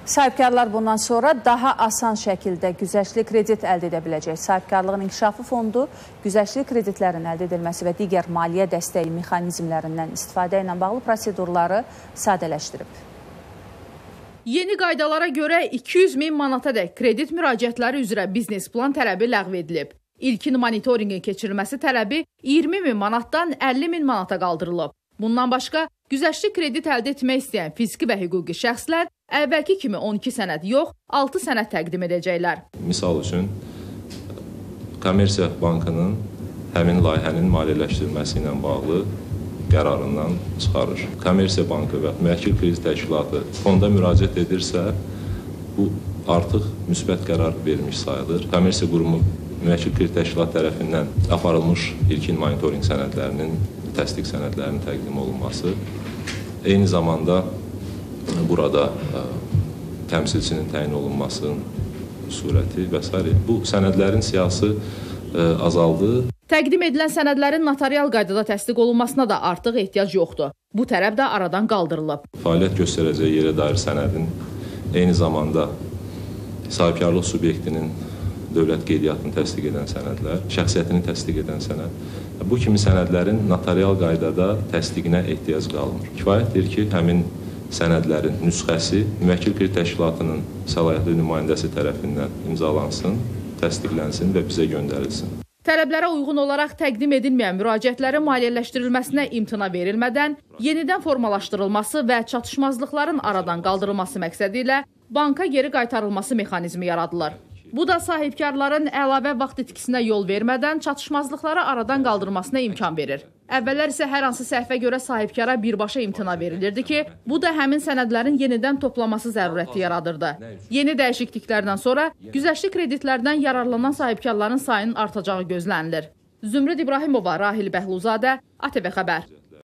Sahibkarlar bundan sonra daha asan şəkildə güzəştli kredit əldə edə biləcək. Sahibkarlığın İnkişafı Fondu güzəştli kreditlərin əldə edilməsi və digər maliyyə dəstəyi mexanizmlərindən istifadə ilə bağlı prosedurları sadələşdirib. Yeni qaydalara görə 200 min manatadək kredit müraciətləri üzrə biznes plan tələbi ləğv edilib. İlkin monitorinqin keçirilməsi tələbi 20 min manatdan 50 min manata qaldırılıb. Bundan başqa, güzəştli kredit əldə etmək istəyən fiziki və hüquqi şəxslər əvvəlki kimi 12 sənəd yox, 6 sənəd təqdim edəcəklər. Misal üçün, Kommersiya Bankının həmin layihənin maliyyələşdirilməsi ilə bağlı qərarından çıxarır. Kommersiya Bankı və Müvəkkil Kredit Təşkilatı fonda müraciət edirsə, bu artıq müsbət qərar vermiş sayılır. Kommersiya Qurumu Müvəkkil Kredit Təşkilatı tərəfindən aparılmış ilkin monitorinq sənədlərinin, təsdiq sənədlərinin təqdim olunması, eyni zamanda burada təmsilçinin təyin olunmasının surəti və s. Bu sənədlərin siyahısı azaldı. Təqdim edilən sənədlərin notarial qaydada təsdiq olunmasına da artıq ehtiyac yoxdur. Bu tələb də aradan qaldırılıb. Fəaliyyət göstərəcəyi yerə dair sənədin eyni zamanda sahibkarlıq subyektinin dövlət qeydiyyatını təsdiq edən sənədlər, şəxsiyyətini təsdiq edən sənəd. Bu kimi sənədlərin notarial qaydada təsdiqinə ehtiyac qalmır. Kifayətdir ki, həmin sənədlərin nüsxəsi Müvəkkil Kredit Təşkilatının səlahiyyətli nümayəndəsi tərəfindən imzalansın, təsdiqlənsin və bizə göndərilsin. Tələblərə uyğun olaraq təqdim edilməyən müraciətlərin maliyyələşdirilməsinə imtina verilmədən yenidən formalaşdırılması və çatışmazlıqların aradan qaldırılması məqsədi ilə banka geri qaytarılması mexanizmi yaradılır. Bu da sahibkarların əlavə vaxt itkisinə yol vermədən çatışmazlıqları aradan qaldırmasına imkan verir. Əvvəllər isə hər hansı səhvə görə sahibkara birbaşa imtina verilirdi ki, bu da həmin sənədlərin yenidən toplaması zərurəti yaradırdı. Yeni dəyişikliklərdən sonra güzəştli kreditlərdən yararlanan sahibkarların sayının artacağı gözlənilir. Zümrüd İbrahimova, Rahil Bəhluzadə, ATV Xəbər.